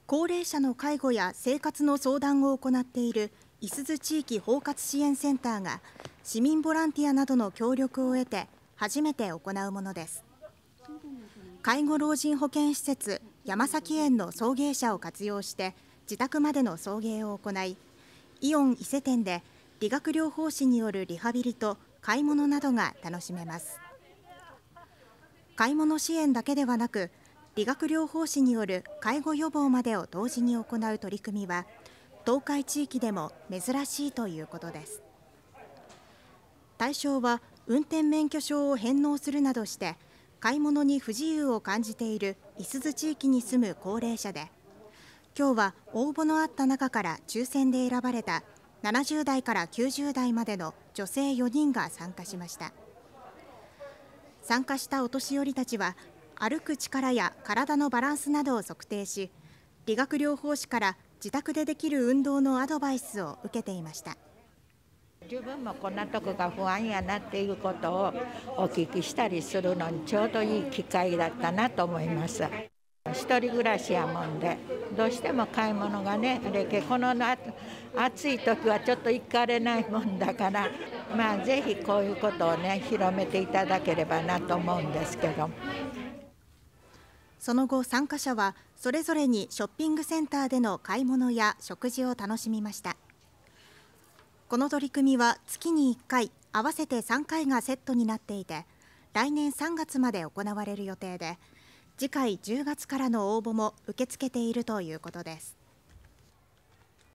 高齢者の介護や生活の相談を行っているいすゞ地域包括支援センターが市民ボランティアなどの協力を得て初めて行うものです。介護老人保健施設山崎園の送迎車を活用して自宅までの送迎を行い、イオン伊勢店で理学療法士によるリハビリと買い物などが楽しめます。買い物支援だけではなく、理学療法士による介護予防までを同時に行う取り組みは東海地域でも珍しいということです。対象は運転免許証を返納するなどして買い物に不自由を感じているいすゞ地域に住む高齢者で、今日は応募のあった中から抽選で選ばれた70代から90代までの女性4人が参加しました。参加したお年寄りたちは歩く力や体のバランスなどを測定し、理学療法士から自宅でできる運動のアドバイスを受けていました。 自分もこんなとこが不安やなっていうことをお聞きしたりするのにちょうどいい機会だったなと思います。一人暮らしやもんでどうしても買い物がね、この暑い時はちょっと行かれないもんだから、ぜひこういうことをね広めていただければなと思うんですけど。 その後、参加者はそれぞれにショッピングセンターでの買い物や食事を楽しみました。この取り組みは月に1回、合わせて3回がセットになっていて、来年3月まで行われる予定で、次回10月からの応募も受け付けているということです。